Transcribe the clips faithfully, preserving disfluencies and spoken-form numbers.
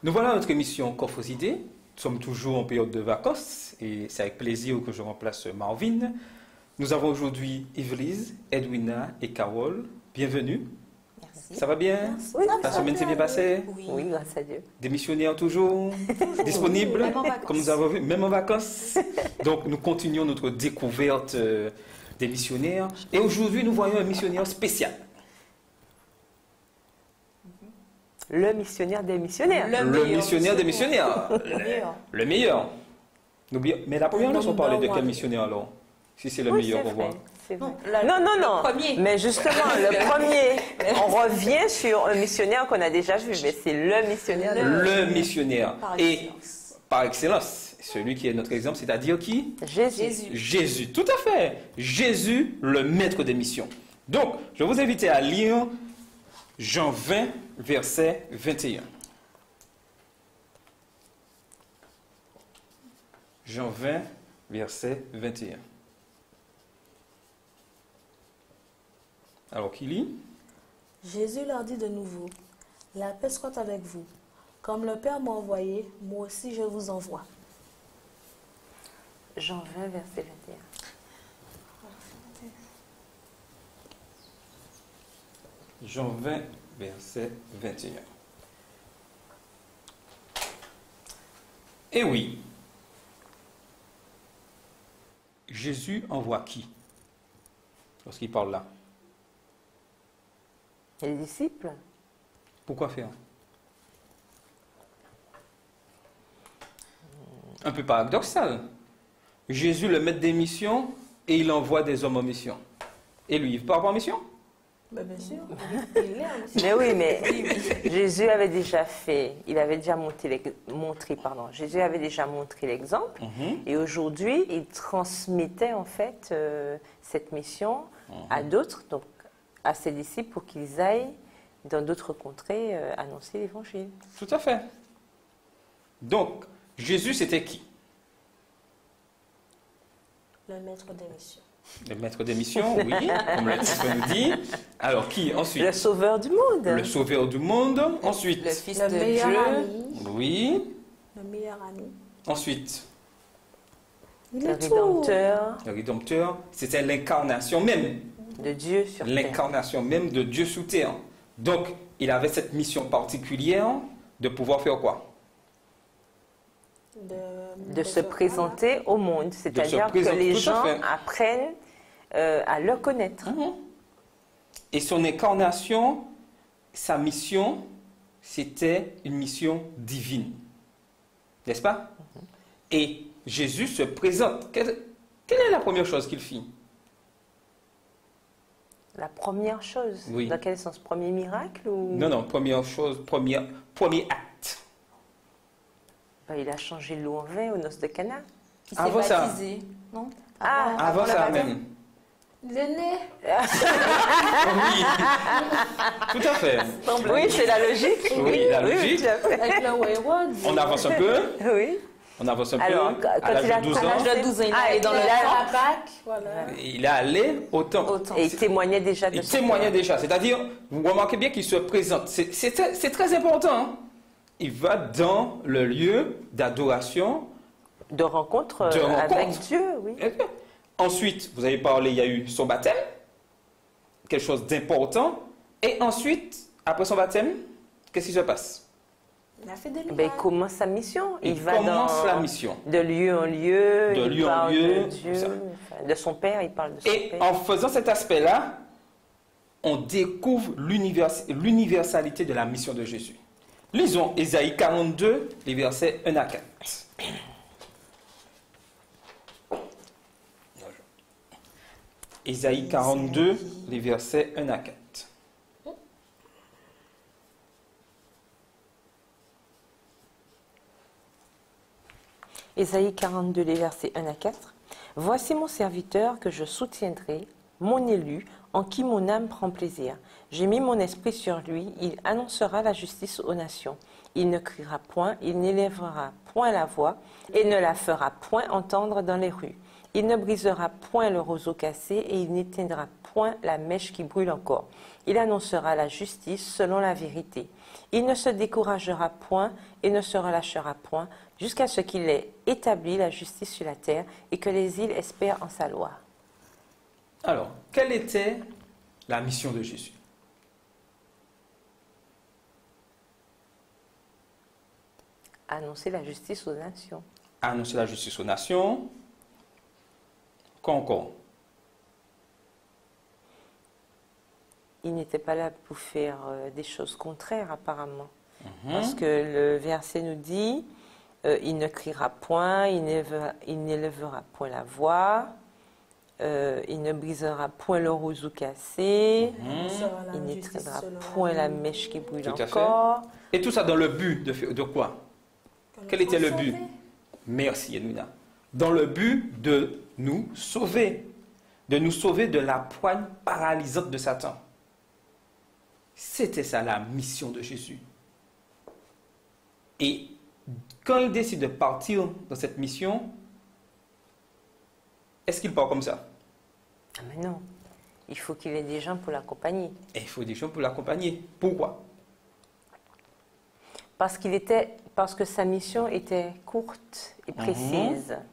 Nous voilà à notre émission Coffres Idées. Nous sommes toujours en période de vacances et c'est avec plaisir que je remplace Marvin. Nous avons aujourd'hui Yvelise, Edwina et Carole. Bienvenue. Merci. Ça va bien? Merci. Oui, la semaine s'est bien passée? Oui. Oui, grâce à Dieu. Des missionnaires toujours, toujours. disponibles, même en vacances. Comme nous avons vu, même en vacances. Donc nous continuons notre découverte euh, des missionnaires. Et aujourd'hui, nous voyons un missionnaire spécial. Le missionnaire des missionnaires. Le, le missionnaire des missionnaires. Le meilleur. Le meilleur. Mais la première leçon, on parlait de quel missionnaire alors? Si c'est le oui, meilleur pour voir. Non, non, non, non. Premier. Mais justement, le premier, on revient sur un missionnaire qu'on a déjà vu, mais c'est le missionnaire. Le, le missionnaire. Par Et par excellence, celui qui est notre exemple, c'est-à-dire qui? Jésus. Jésus, tout à fait. Jésus, le maître des missions. Donc, je vais vous inviter à lire Jean vingt, verset vingt et un. Jean vingt, verset vingt et un. Alors, qui lit? Jésus leur dit de nouveau, « La paix soit avec vous. Comme le Père m'a envoyé, moi aussi je vous envoie. » Jean vingt, verset vingt et un. Jean vingt, verset vingt et un. Eh oui, Jésus envoie qui lorsqu'il parle là? Les disciples. Pourquoi faire? Un peu paradoxal. Jésus, le maître des missions, et il envoie des hommes en mission. Et lui, il part pas en mission? Ben, bien sûr. Il est en mission. Mais oui, mais Jésus avait déjà fait, il avait déjà montré, montré pardon, Jésus avait déjà montré l'exemple. Mm-hmm. Et aujourd'hui, il transmettait en fait euh, cette mission mm-hmm. à d'autres, donc à ses disciples pour qu'ils aillent dans d'autres contrées euh, annoncer l'évangile. Tout à fait. Donc, Jésus, c'était qui? Le maître des missions. Le maître des missions, oui, comme le titre nous dit. Alors, qui ensuite? Le sauveur du monde. Le sauveur du monde. Ensuite? Le fils le de meilleur Dieu. Ami. Oui. Le meilleur ami. Ensuite? Le rédempteur. Le rédempteur, c'était l'incarnation même. De Dieu sur terre. L'incarnation même de Dieu sous terre. Donc, il avait cette mission particulière de pouvoir faire quoi? De, de, de se présenter au monde. C'est-à-dire que les gens apprennent euh, à le connaître. Mmh. Et son incarnation, sa mission, c'était une mission divine. N'est-ce pas? Mmh. Et Jésus se présente. Quelle, quelle est la première chose qu'il fit? La première chose? Oui. Dans quel sens? Premier miracle ou... Non, non, première chose, première, premier acte. Ben, il a changé l'eau en vin aux noces de Cana. Il s'est baptisé, non? Ah, avant, avant ça même. Le nez. Oui, tout à fait. Oui, c'est la logique. Oui, la logique. Oui, avec le Wayward. On avance un peu. Oui. On avance un Alors, peu. À l'âge de douze ans. À l'âge de douze ans, il ah, est dans le la Pâques, voilà. Il est allé au temple. Et il témoignait déjà de Il témoignait déjà. C'est-à-dire, vous remarquez bien qu'il se présente. C'est très important. Hein? Il va dans le lieu d'adoration. De rencontre, de rencontre avec Dieu, oui. Ensuite, vous avez parlé, il y a eu son baptême. Quelque chose d'important. Et ensuite, après son baptême, qu'est-ce qui se passe? Il a fait des ben, il commence sa mission. Il, il va commence dans, la mission. De lieu en lieu. De il lieu en lieu. De Dieu, enfin, de son Père, il parle de son Et Père. en faisant cet aspect-là, on découvre l'universalité de la mission de Jésus. Lisons Ésaïe quarante-deux, les versets un à quatre. Ésaïe quarante-deux, les versets un à quatre. Ésaïe quarante-deux, les versets un à quatre. « Voici mon serviteur que je soutiendrai, mon élu, en qui mon âme prend plaisir. J'ai mis mon esprit sur lui, il annoncera la justice aux nations. Il ne criera point, il n'élèvera point la voix, et ne la fera point entendre dans les rues. Il ne brisera point le roseau cassé et il n'éteindra point la mèche qui brûle encore. Il annoncera la justice selon la vérité. Il ne se découragera point et ne se relâchera point jusqu'à ce qu'il ait établi la justice sur la terre et que les îles espèrent en sa loi. Alors, quelle était la mission de Jésus? Annoncer la justice aux nations. Annoncer la justice aux nations. Quoi encore? Il n'était pas là pour faire euh, des choses contraires apparemment. Mm-hmm. Parce que le verset nous dit, euh, il ne criera point, il n'élèvera, il n'élèvera point la voix, euh, il ne brisera point le roseau cassé, Mm-hmm. il n'éteindra point la mèche qui brûle Tout à encore. fait. Et tout ça dans le but de, de quoi? Quel était le but? Merci, Edwina. Dans le but de nous sauver, de nous sauver de la poigne paralysante de Satan. C'était ça la mission de Jésus. Et quand il décide de partir dans cette mission, est-ce qu'il part comme ça? Ah mais non, il faut qu'il ait des gens pour l'accompagner. Et il faut des gens pour l'accompagner. Pourquoi? Parce qu'il était, parce que sa mission était courte et précise. Mm-hmm.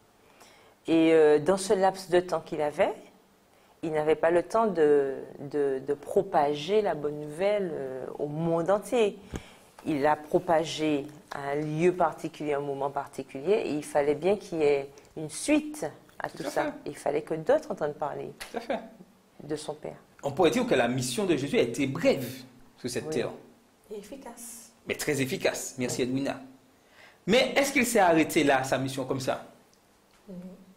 Et euh, dans ce laps de temps qu'il avait, il n'avait pas le temps de, de, de propager la bonne nouvelle euh, au monde entier. Il l'a propagée à un lieu particulier, à un moment particulier, et il fallait bien qu'il y ait une suite à tout, tout à ça. Fait. Il fallait que d'autres entendent parler tout à fait. de son Père. On pourrait dire que la mission de Jésus a été brève sur cette Oui. terre. Et efficace. Mais très efficace. Merci, Edwina. Mais est-ce qu'il s'est arrêté là, sa mission comme ça? Mm-hmm.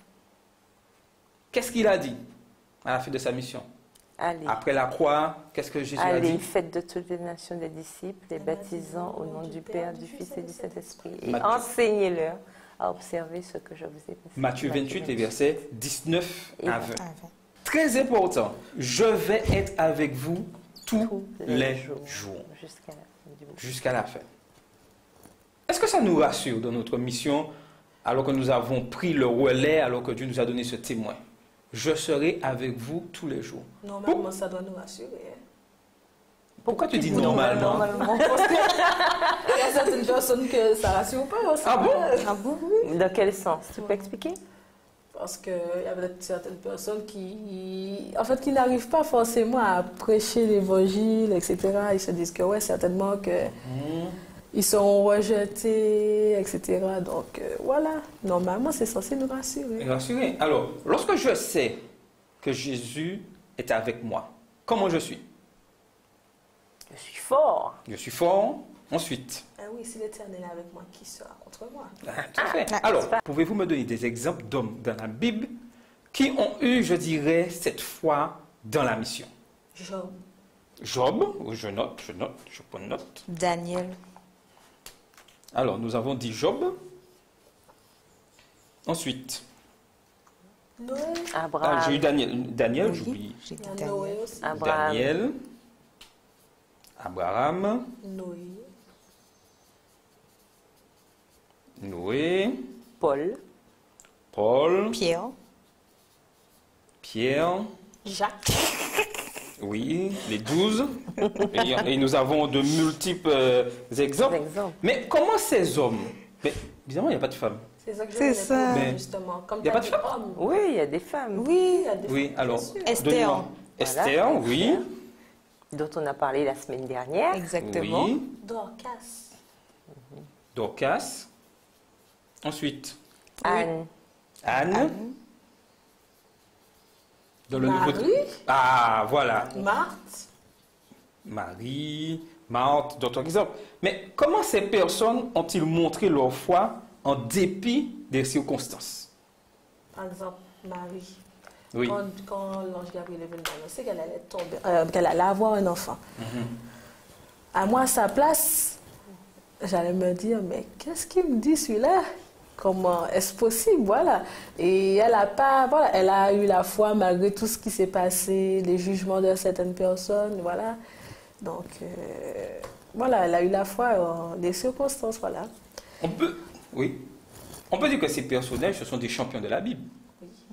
Qu'est-ce qu'il a dit à la fin de sa mission? Allez. Après la croix, qu'est-ce que Jésus Allez, a dit? faites de toutes les nations des disciples, les baptisant au nom du Père, du Fils et du Saint-Esprit, et Matthieu. enseignez-leur à observer ce que je vous ai dit. Matthieu vingt-huit et versets dix-neuf à vingt. vingt. Très important. Je vais être avec vous tous, tous les, les jours, jours jusqu'à la fin du monde. Jusqu'à la fin. Est-ce que ça nous rassure dans notre mission, alors que nous avons pris le relais, alors que Dieu nous a donné ce témoin? Je serai avec vous tous les jours. Normalement, Pour... ça doit nous rassurer. Hein. Pourquoi tu dis normalement? Normalement, parce qu'il y a certaines personnes que ça ne rassure pas. Ah bon? Ah bon, oui. Dans quel sens? Tu peux expliquer? Parce qu'il y a peut-être certaines personnes qui, en fait, qui n'arrivent pas forcément à prêcher l'évangile, et cetera. Ils se disent que, ouais, certainement que... Mmh. Ils sont rejetés, et cetera. Donc, euh, voilà. Normalement, c'est censé nous rassurer. Rassurer. Alors, lorsque je sais que Jésus est avec moi, comment je suis? Je suis fort. Je suis fort. Ensuite. Ah oui, si l'Éternel est avec moi, qui sera contre moi? Ah, tout à fait. Ah, alors, pouvez-vous me donner des exemples d'hommes dans la Bible qui ont eu, je dirais, cette foi dans la mission? Job. Job, je note, je note, je prends note. Daniel. Alors, nous avons dit Job. Ensuite. Noé. Abraham. Ah, j'ai eu Daniel. Daniel, oui, j'oublie. J'ai dit Noé aussi. Abraham. Daniel. Abraham. Noé. Noé. Paul. Paul. Pierre. Pierre. Jacques. Oui, les douze. et, et nous avons de multiples euh, exemples. exemples. Mais comment ces hommes... Mais évidemment, il n'y a pas de femmes. C'est ça que je C'est ça. Mais justement. Comme il n'y a pas de femmes? hommes. Oui, il y a des femmes. Oui. Il y a des Oui, femmes, alors. bien sûr. Esther. Voilà. Esther, oui. Dont on a parlé la semaine dernière. Exactement. Oui. Dorcas. Dorcas. Ensuite, Anne. Anne. Anne. Dans le Marie. Nouveau... Ah, voilà. Marthe. Marie, Marthe, d'autres exemples. Mais comment ces personnes ont-ils montré leur foi en dépit des circonstances? Par exemple, Marie. Oui. Quand, quand l'ange Gabriel est venu annoncer qu'elle allait tomber, euh, qu'elle allait avoir un enfant. Mm-hmm. À moi, à sa place, j'allais me dire, mais qu'est-ce qu'il me dit celui-là? Comment est-ce possible? Voilà. Et elle a pas, voilà, elle a eu la foi malgré tout ce qui s'est passé, les jugements de certaines personnes, voilà. Donc, euh, voilà, elle a eu la foi en des circonstances, voilà. On peut, oui. On peut dire que ces personnages, ce sont des champions de la Bible. Oui.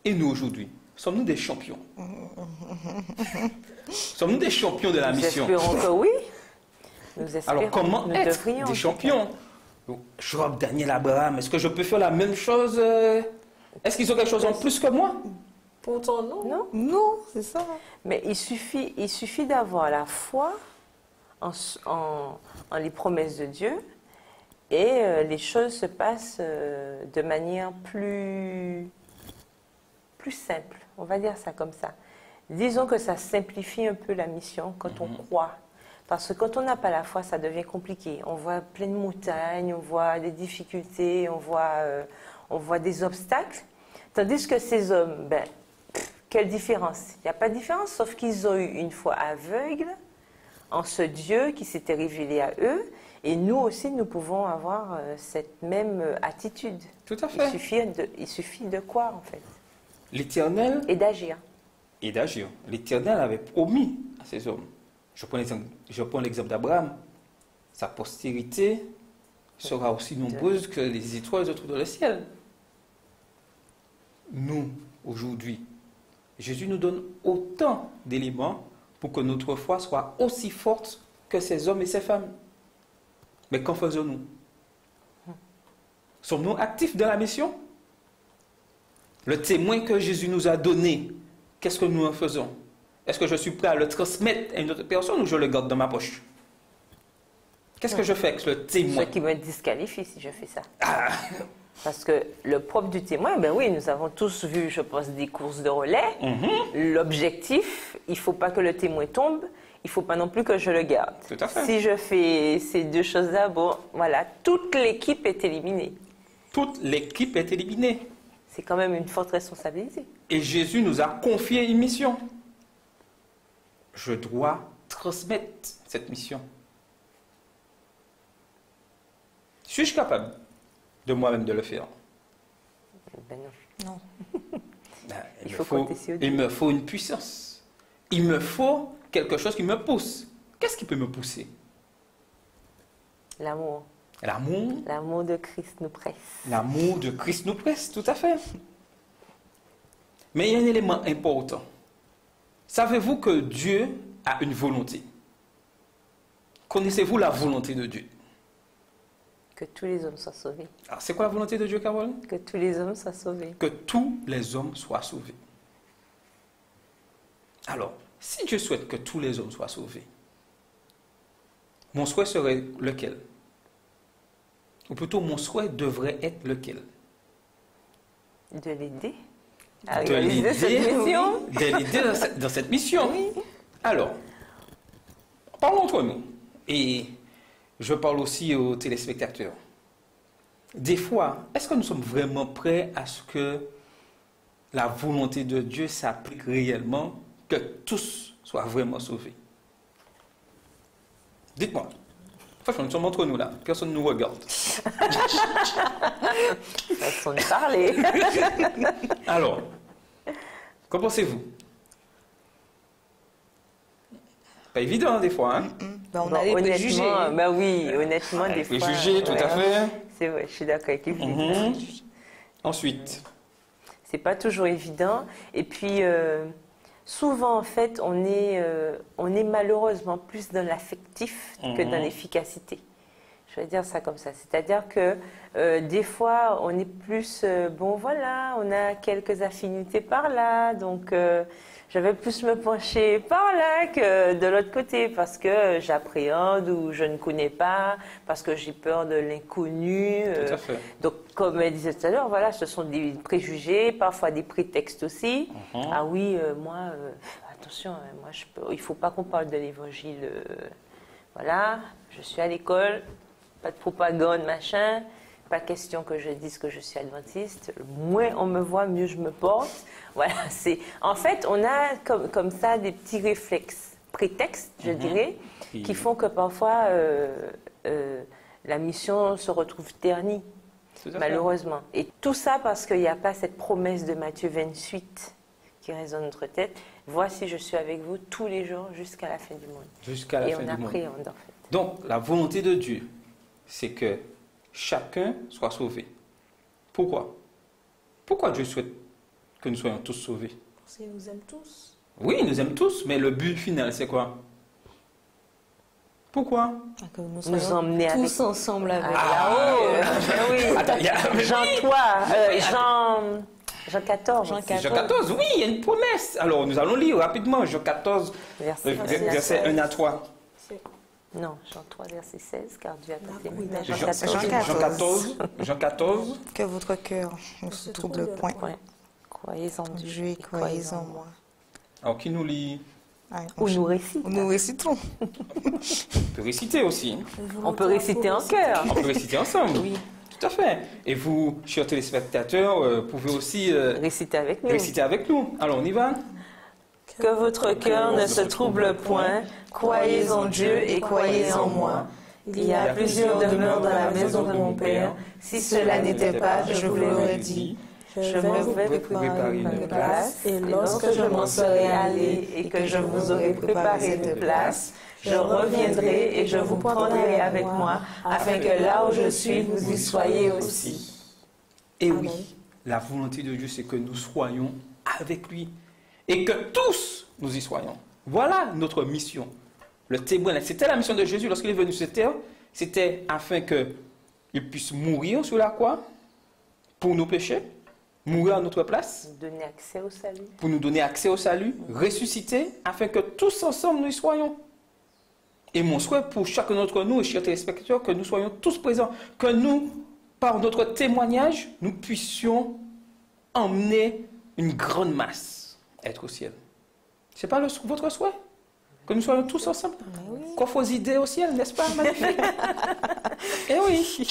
Et nous aujourd'hui, sommes-nous des champions? Sommes-nous des champions de la Nous mission? espérons que oui. Nous espérons. Alors comment nous être devrions, des champions? Job, Daniel, Abraham, est-ce que je peux faire la même chose? euh, Est-ce qu'ils ont quelque chose en plus que moi? Pourtant, non. Non. Non, c'est ça. Mais il suffit, il suffit d'avoir la foi en, en- en les promesses de Dieu et euh, les choses se passent euh, de manière plus, plus simple. On va dire ça comme ça. Disons que ça simplifie un peu la mission quand on croit. Parce que quand on n'a pas la foi, ça devient compliqué. On voit plein de montagnes, on voit des difficultés, on voit, euh, on voit des obstacles. Tandis que ces hommes, ben, pff, quelle différence? Il n'y a pas de différence, sauf qu'ils ont eu une foi aveugle en ce Dieu qui s'était révélé à eux. Et nous aussi, nous pouvons avoir euh, cette même euh, attitude. Tout à Il fait. suffit de, il suffit de croire, en fait, L'Éternel et d'agir. et d'agir. L'Éternel avait promis à ces hommes. Je prends l'exemple, je prends l'exemple d'Abraham. Sa postérité sera aussi nombreuse que les étoiles autour dans le ciel. Nous, aujourd'hui, Jésus nous donne autant d'éléments pour que notre foi soit aussi forte que ces hommes et ces femmes. Mais qu'en faisons-nous? Sommes-nous actifs dans la mission? Le témoin que Jésus nous a donné, qu'est-ce que nous en faisons? Est-ce que je suis prêt à le transmettre à une autre personne ou je le garde dans ma poche? Qu'est-ce que je fais avec le Ce témoin? qui me disqualifie si je fais ça. Ah, Parce que le propre du témoin, ben oui, nous avons tous vu, je pense, des courses de relais. mhm, L'objectif, il ne faut pas que le témoin tombe, il ne faut pas non plus que je le garde. Tout à fait. Si je fais ces deux choses-là, bon, voilà, toute l'équipe est éliminée. toute l'équipe est éliminée. C'est quand même une forte responsabilité. Et Jésus nous a confié une mission. Je dois transmettre cette mission. Suis-je capable de moi-même de le faire? Ben non. Ben, Il me faut compter sur Dieu. il me faut une puissance. Il me faut quelque chose qui me pousse. Qu'est-ce qui peut me pousser? L'amour. L'amour. L'amour de Christ nous presse. L'amour de Christ nous presse, tout à fait. Mais il y a un élément important. Savez-vous que Dieu a une volonté? Connaissez-vous la volonté de Dieu? Que tous les hommes soient sauvés. Alors, c'est quoi la volonté de Dieu, Caroline? Que tous les hommes soient sauvés. Que tous les hommes soient sauvés. Alors, si Dieu souhaite que tous les hommes soient sauvés, mon souhait serait lequel? Ou plutôt, mon souhait devrait être lequel? De l'aider à De réaliser cette l'aider mission. de l'aider dans cette, dans cette mission. Alors, parlons entre nous. Et je parle aussi aux téléspectateurs. Des fois, est-ce que nous sommes vraiment prêts à ce que la volonté de Dieu s'applique réellement, que tous soient vraiment sauvés? Dites-moi. Franchement, nous sommes entre nous là. Personne ne nous regarde. Façon de parler. Alors, qu'en pensez-vous? Pas évident hein, des fois, hein? Ben, on Bon, a les préjugés. honnêtement, bah oui, honnêtement, des fois. Préjugés, tout à ouais. fait. C'est vrai, je suis d'accord avec lui. Mhm. Ensuite, C'est pas toujours évident. Et puis, euh, souvent, en fait, on est, euh, on est malheureusement plus dans l'affectif que dans Mhm. l'efficacité. Je vais dire ça comme ça. C'est-à-dire que euh, des fois, on est plus, euh, bon voilà, on a quelques affinités par là, donc euh, je vais plus me pencher par là que de l'autre côté parce que j'appréhende ou je ne connais pas, parce que j'ai peur de l'inconnu. euh, tout à fait. donc, comme elle disait tout à l'heure, voilà, ce sont des préjugés, parfois des prétextes aussi. Mhm. Ah oui, euh, moi, euh, attention, hein, moi, je peux, il ne faut pas qu'on parle de l'évangile. euh, voilà, je suis à l'école, pas de propagande, machin. Pas question que je dise que je suis adventiste. Moins on me voit, mieux je me porte. Voilà, c'est. En fait, on a comme, comme ça des petits réflexes, prétextes, je Mhm. dirais, Et- qui font que parfois euh, euh, la mission se retrouve ternie. tout à fait. Malheureusement. Et tout ça parce qu'il n'y a pas cette promesse de Matthieu vingt-huit qui résonne dans notre tête. Voici, je suis avec vous tous les jours jusqu'à la fin du monde. Jusqu'à la Et fin on du monde. appréhende en fait. Donc, la volonté de Dieu, c'est que chacun soit sauvé. Pourquoi? Pourquoi Dieu souhaite que nous soyons tous sauvés? Parce qu'il nous aime tous. Oui, il nous aime tous, mais le but final, c'est quoi? Pourquoi? Que nous Nous soyons emmener avec tous ensemble avec Ah, oh, oui. Attends, il y a- Jean trois, euh, Jean, Jean quatorze. Jean Jean quatorze, oui, il y a une promesse. Alors, nous allons lire rapidement Jean quatorze, Verset, euh, versets un à trois. C'est- Non, Jean trois, verset seize, car Dieu a tant oui, aimé. d'accord. Jean Jean, quatorze. Jean quatorze, Jean quatorze. Que votre cœur ne se trouble point. Ouais. Croyez en Dieu Dieu et croyez en moi. Alors, qui nous lit? Ah, Ou nous récite. nous récitons. On peut réciter aussi. On peut réciter en chœur. On peut réciter ensemble. Oui, Tout à fait. Et vous, chers téléspectateurs, euh, pouvez aussi euh, récitez avec nous. réciter avec nous. Alors, on y va. Que votre cœur ne se trouble point, croyez en Dieu et croyez en moi. Il y a plusieurs demeures dans la maison de mon Père. Si cela n'était pas, je vous l'aurais dit. Je me vais préparer une place, et lorsque je m'en serai allé et que je vous aurai préparé une place, je reviendrai et je vous prendrai avec moi, afin que là où je suis, vous y soyez aussi. Et oui, la volonté de Dieu, c'est que nous soyons avec lui et que tous nous y soyons. Voilà notre mission. Le témoin, c'était la mission de Jésus lorsqu'il est venu sur cette terre. C'était afin qu'il puisse mourir sur la croix pour nos péchés, mourir à notre place, Nous donner accès au salut. pour nous donner accès au salut, ressusciter, afin que tous ensemble nous y soyons. Et mon souhait pour chacun d'entre nous, et chers téléspectateurs, que nous soyons tous présents, que nous, par notre témoignage, nous puissions emmener une grande masse à être au ciel. C'est pas le, votre souhait? Que nous soyons tous ensemble? Qu'on fasse idée au ciel, n'est-ce pas? Magnifique. Eh oui.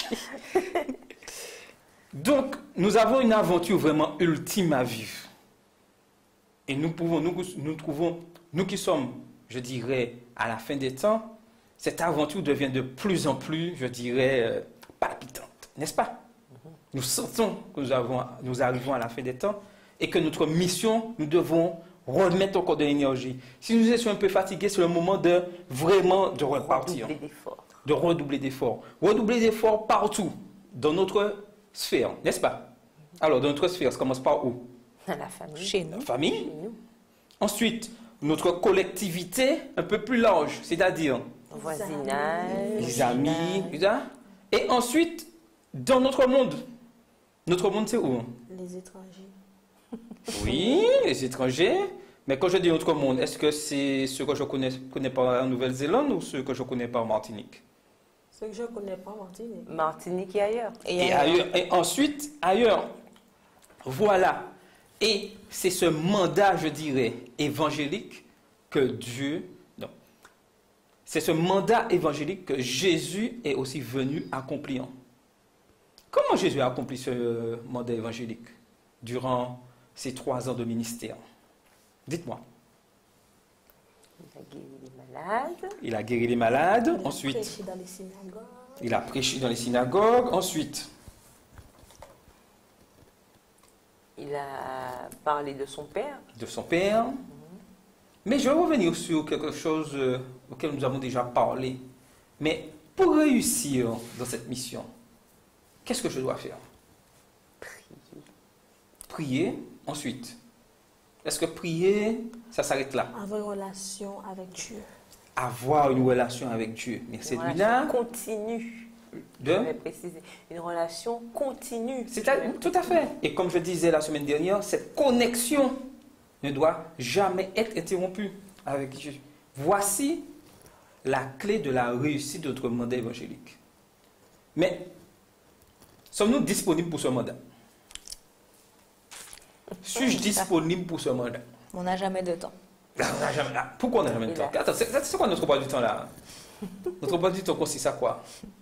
Donc, nous avons une aventure vraiment ultime à vivre. Et nous pouvons, nous, nous trouvons, nous qui sommes, je dirais, à la fin des temps, cette aventure devient de plus en plus, je dirais, euh, palpitante, n'est-ce pas? Nous sentons que nous, avons, nous arrivons à la fin des temps et que notre mission, nous devons remettre encore de l'énergie. Si nous étions un peu fatigués, c'est le moment de vraiment de repartir, Redoubler d'efforts. de redoubler d'efforts. Redoubler d'efforts partout, dans notre sphère, n'est-ce pas? Alors, dans notre sphère, ça commence par où? Dans la famille. Chez nous. La famille. Chez nous. Ensuite, notre collectivité un peu plus large, c'est-à-dire Voisinage. les amis, tout ça. Et ensuite, dans notre monde. Notre monde, c'est où? Les étrangers. Oui, les étrangers. Mais quand je dis notre monde, est-ce que c'est ceux que je connais, connais pas en Nouvelle-Zélande ou ceux que je connais pas en Martinique? Ceux que je ne connais pas, Martinique. Martinique et ailleurs. Et, ailleurs, et ensuite, ailleurs. Voilà. Et c'est ce mandat, je dirais, évangélique que Dieu... Non. C'est ce mandat évangélique que Jésus est aussi venu accomplir. Comment Jésus a accompli ce mandat évangélique durant ces trois ans de ministère? Dites-moi. Il a guéri les malades. Il a guéri les malades. Il a Ensuite, prêché dans les synagogues. il a prêché dans les synagogues. Ensuite, Il a parlé de son père. de son Père. Mais je vais revenir sur quelque chose euh, auquel nous avons déjà parlé. Mais pour réussir dans cette mission, qu'est-ce que je dois faire? Prier. Prier. Ensuite, est-ce que prier, ça s'arrête là? Avoir une relation avec Dieu. Avoir une relation avec Dieu. Mais c'est Une là relation continue. Je de... vais préciser. Une relation continue. C'est à- tout à fait. Et comme je disais la semaine dernière, cette connexion ne doit jamais être interrompue avec Dieu. Voici la clé de la réussite de notre mandat évangélique. Mais sommes-nous disponibles pour ce mandat? Suis-je disponible pour ce mandat? On n'a jamais de temps. Ah, on n'a jamais- ah, Pourquoi on n'a jamais de temps? Attends, c'est c'est quoi notre emploi du temps là? Notre emploi du temps consiste à quoi?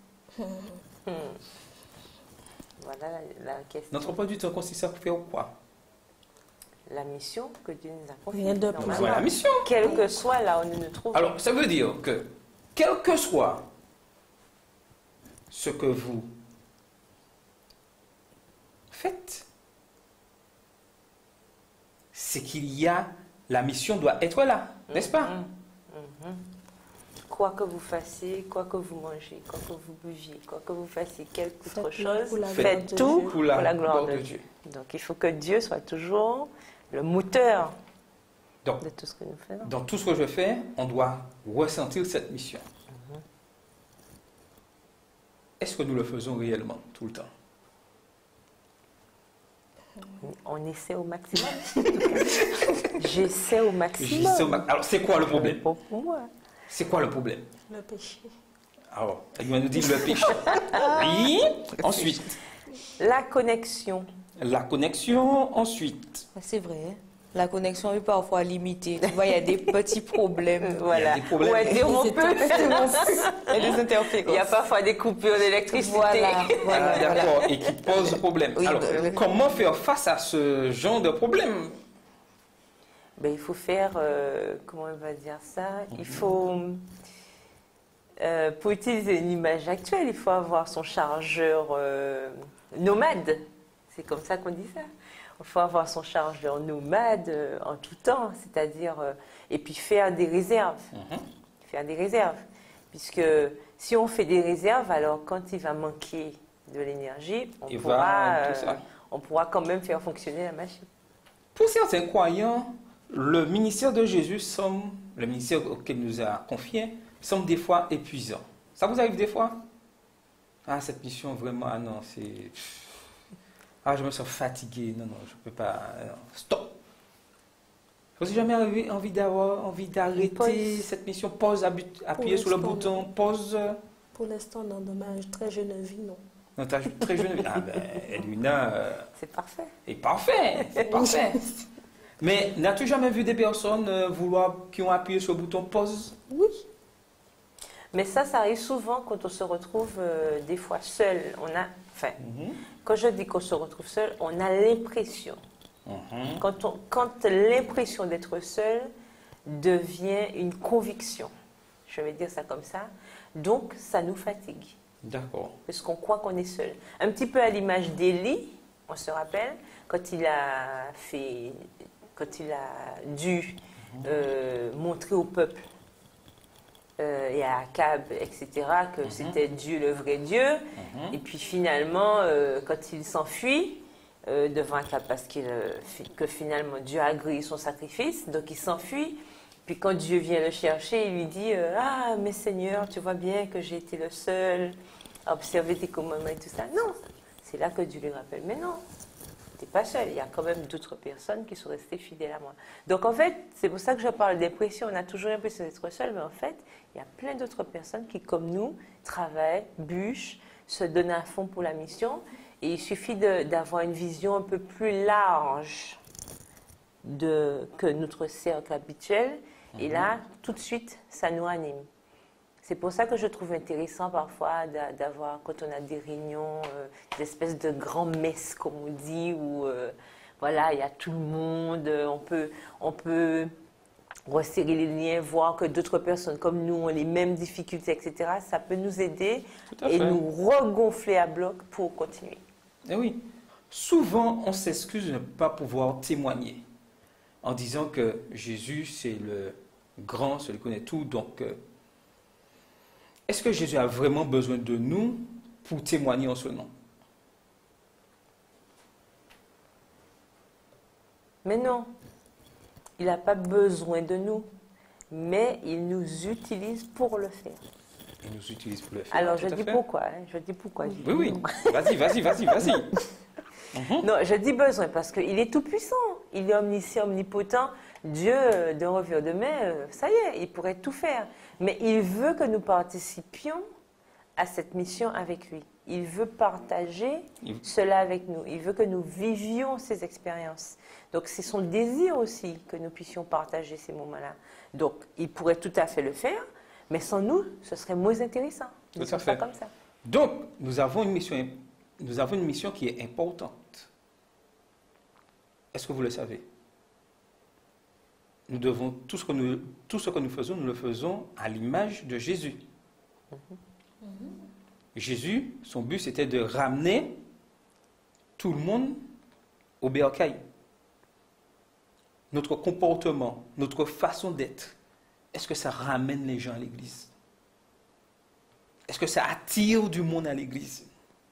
Voilà la, la question. Notre emploi du temps consiste à faire quoi? La mission que Dieu nous a confiée. Rien de plus. Normalement, Voilà la mission. quel que soit là où nous nous trouvons. Alors, ça veut dire que, quel que soit ce que vous faites, c'est qu'il y a, la mission doit être là, n'est-ce pas? quoi que vous fassiez, quoi que vous mangez, quoi que vous buviez, quoi que vous fassiez quelque autre Faites-le chose, pour la faites gloire de tout Dieu. pour la, gloire de Dieu. Donc il faut que Dieu soit toujours le moteur Donc, de tout ce que nous faisons. dans tout ce que je fais, on doit ressentir cette mission. Mhm. Est-ce que nous le faisons réellement tout le temps? On essaie au maximum. J'essaie au maximum. J'essaie au ma- Alors, c'est quoi le problème? Pas pour moi. C'est quoi le problème? Le péché. Alors, elle nous dit le péché. Oui. Ensuite, La connexion. la connexion. Ensuite, C'est vrai. hein. La connexion est parfois limitée. Tu vois, il y a des petits problèmes. Voilà. des problèmes. Ou interrompus. Il y a des Il y a interférences. parfois des coupures d'électricité. Voilà, voilà, ah, voilà. d'accord, et qui pose problème. Oui, Alors, bah, oui. comment faire face à ce genre de problème? Ben, il faut faire, euh, comment on va dire ça? Il faut, euh, pour utiliser une image actuelle, il faut avoir son chargeur euh, nomade. C'est comme ça qu'on dit ça. Il faut avoir son chargeur nomade euh, en tout temps, c'est-à-dire, euh, et puis faire des réserves. Mhm. Faire des réserves. Puisque si on fait des réserves, alors quand il va manquer de l'énergie, on, Il pourra, va, tout euh, ça. on pourra quand même faire fonctionner la machine. Pour certains croyants, le ministère de Jésus semble, le ministère auquel il nous a confié, semble des fois épuisant. Ça vous arrive des fois? Ah, cette mission, vraiment, ah non, c'est... Ah, je me sens fatigué, non, non, je ne peux pas... non, stop! Vous n'avez jamais arrivé- envie d'avoir, envie d'arrêter Pause. cette mission? Pause, abu- appuyer sur le l'instant, bouton, pause... Pour l'instant, dans ma très jeune vie, non. Non, t'as très jeune... Ah ben, Elwina euh, C'est parfait. est parfait, c'est parfait. Mais n'as-tu jamais vu des personnes euh, vouloir, qui ont appuyé sur le bouton pause? Oui. Mais ça, ça arrive souvent quand on se retrouve euh, des fois seul. On a, enfin, Mhm. quand je dis qu'on se retrouve seul, on a l'impression. Mhm. Quand, on- quand l'impression d'être seul devient une conviction, je vais dire ça comme ça, donc ça nous fatigue. D'accord. Parce qu'on croit qu'on est seul. Un petit peu à l'image d'Élie, on se rappelle, quand il a fait, quand il a dû euh, montrer au peuple euh, et à Akab, et cetera, que c'était Dieu le vrai Dieu. Mhm. Et puis finalement, euh, quand il s'enfuit euh, devant Akab, parce qu'il, euh, fi- que finalement Dieu a agréé son sacrifice, donc il s'enfuit. Puis quand Dieu vient le chercher, il lui dit euh, Ah, mais Seigneur, tu vois bien que j'ai été le seul à observer tes commandements et tout ça. Non, c'est là que Dieu lui rappelle Mais non, tu n'es pas seul. Il y a quand même d'autres personnes qui sont restées fidèles à moi. Donc en fait, c'est pour ça que je parle d'impression. On a toujours l'impression d'être seul, mais en fait, il y a plein d'autres personnes qui, comme nous, travaillent, bûchent, se donnent à fond pour la mission. Et il suffit de- d'avoir une vision un peu plus large de, que notre cercle habituel. Et là, tout de suite, ça nous anime. C'est pour ça que je trouve intéressant parfois d'a- d'avoir, quand on a des réunions, euh, des espèces de grandes messes, comme on dit, où euh, voilà, il y a tout le monde, euh, on peut, on peut resserrer les liens, voir que d'autres personnes comme nous ont les mêmes difficultés, et cetera. Ça peut nous aider Tout à et fait. nous regonfler à bloc pour continuer. Eh oui. Souvent, on s'excuse de ne pas pouvoir témoigner en disant que Jésus, c'est le grand, celui qui connaît tout. Donc, euh, est-ce que Jésus a vraiment besoin de nous pour témoigner en ce nom? Mais non, il n'a pas besoin de nous, mais il nous utilise pour le faire. Il nous utilise pour le faire. Alors, tout je à dis fait. pourquoi. hein, Je dis pourquoi. je dis Oui, oui. non. Vas-y, vas-y, vas-y, vas-y. Non, je dis besoin parce qu'il est tout puissant. Il est omniscient, omnipotent. Dieu, euh, d'un revers de main, euh, ça y est, il pourrait tout faire. Mais il veut que nous participions à cette mission avec lui. Il veut partager Il- cela avec nous. Il veut que nous vivions ces expériences. Donc, c'est son désir aussi que nous puissions partager ces moments-là. Donc, il pourrait tout à fait le faire, mais sans nous, ce serait moins intéressant. Tout Disons à ça fait. comme ça. Donc, nous avons une mission, nous avons une mission qui est importante. Est-ce que vous le savez? Nous devons, tout ce que nous, tout ce que nous faisons, nous le faisons à l'image de Jésus. Jésus, son but, c'était de ramener tout le monde au bercail. Notre comportement, notre façon d'être, est-ce que ça ramène les gens à l'église? Est-ce que ça attire du monde à l'église?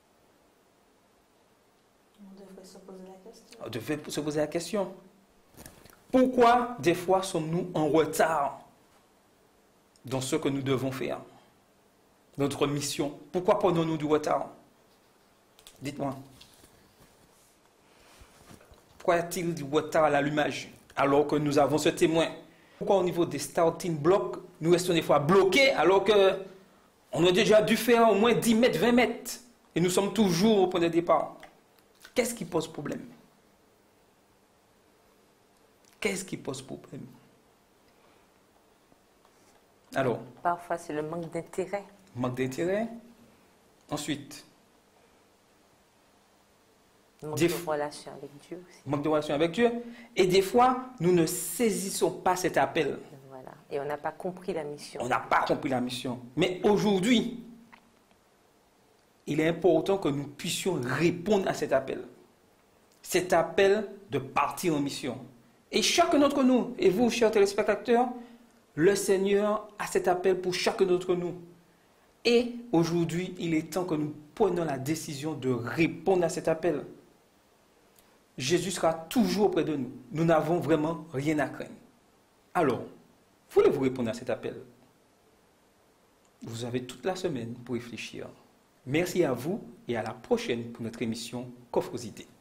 On devrait se poser la question. On devrait se poser la question. Pourquoi des fois sommes-nous en retard dans ce que nous devons faire? Notre mission. Pourquoi prenons-nous du retard? Dites-moi. Pourquoi y a-t-il du retard à l'allumage alors que nous avons ce témoin? Pourquoi au niveau des starting blocks, nous restons des fois bloqués alors que on a déjà dû faire au moins dix mètres, vingt mètres et nous sommes toujours au point de départ? Qu'est-ce qui pose problème? Qu'est-ce qui pose problème? Alors, Parfois, c'est le manque d'intérêt. manque d'intérêt. Ensuite, Manque Des de f- relation avec Dieu aussi. manque de relation avec Dieu. Et des fois, nous ne saisissons pas cet appel. Voilà. Et on n'a pas compris la mission. On n'a pas compris la mission. Mais aujourd'hui, il est important que nous puissions répondre à cet appel. Cet appel de partir en mission. Et chacun d'entre nous, et vous, chers téléspectateurs, le Seigneur a cet appel pour chacun d'entre nous. Et aujourd'hui, il est temps que nous prenions la décision de répondre à cet appel. Jésus sera toujours auprès de nous. Nous n'avons vraiment rien à craindre. Alors, voulez-vous répondre à cet appel? Vous avez toute la semaine pour réfléchir. Merci à vous et à la prochaine pour notre émission Coffre aux idées.